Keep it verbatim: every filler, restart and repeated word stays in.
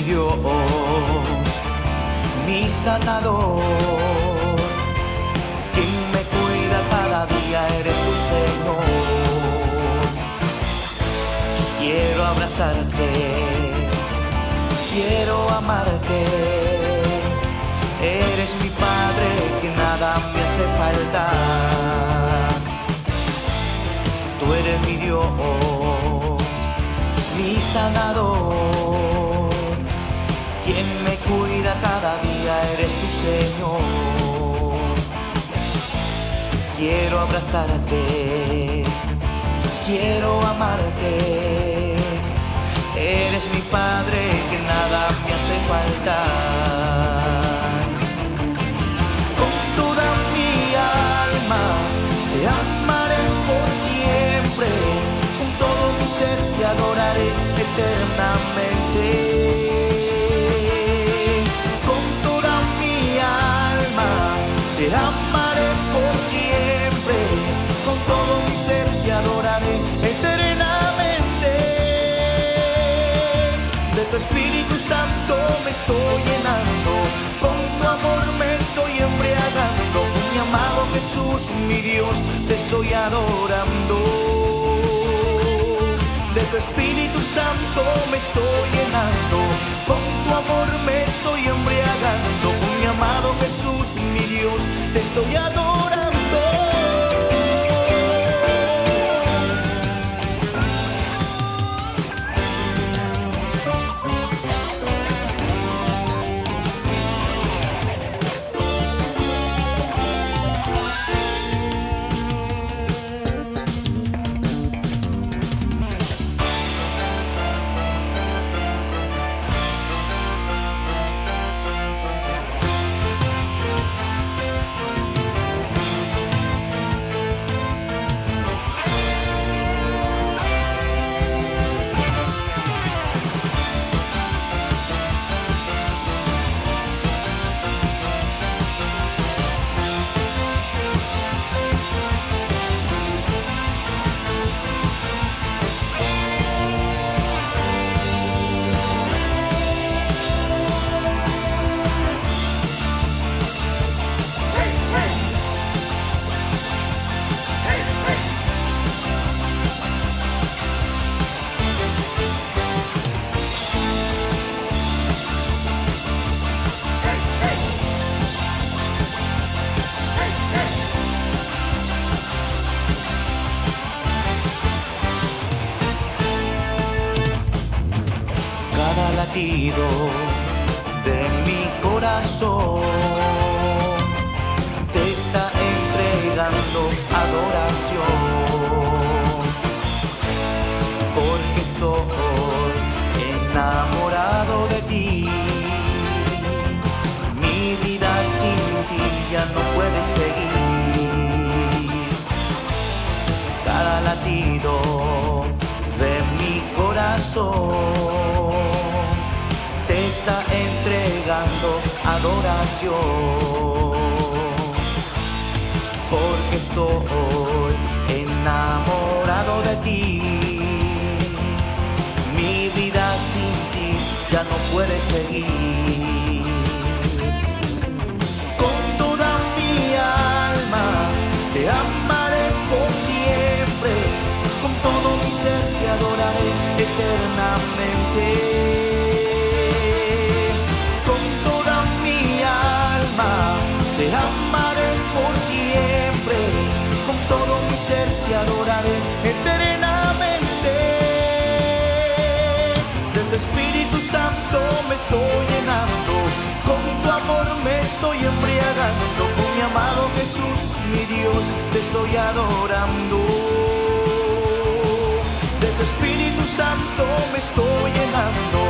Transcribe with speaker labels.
Speaker 1: Dios, mi sanador, quien me cuida cada día eres tu Señor. Quiero abrazarte, quiero amarte, eres mi Padre que nada me hace falta. Tú eres mi Dios, mi sanador, quien me cuida cada día eres tu Señor. Quiero abrazarte, quiero amarte, eres mi Padre que nada me hace falta. Con toda mi alma te amaré por siempre, con todo mi ser te adoraré eternamente. Con toda mi alma te amaré por siempre, con todo mi ser te adoraré eternamente. De tu Espíritu Santo me estoy llenando, con tu amor me estoy embriagando. Con mi amado Jesús, mi Dios, te estoy adorando. De tu Espíritu Santo me estoy llenando, con tu amor me estoy embriagando. Con mi amado Jesús, mi Dios, te estoy adorando. Latido de mi corazón te está entregando adoración, porque estoy enamorado de ti. Mi vida sin ti ya no puede seguir. Cada latido de mi corazón está entregando adoración, porque estoy enamorado de ti. Mi vida sin ti ya no puede seguir. Con toda mi alma te amaré por siempre, con todo mi ser te adoraré eternamente. Te amaré por siempre, con todo mi ser te adoraré eternamente. De tu Espíritu Santo me estoy llenando, con tu amor me estoy embriagando. Con mi amado Jesús, mi Dios, te estoy adorando. De tu Espíritu Santo me estoy llenando,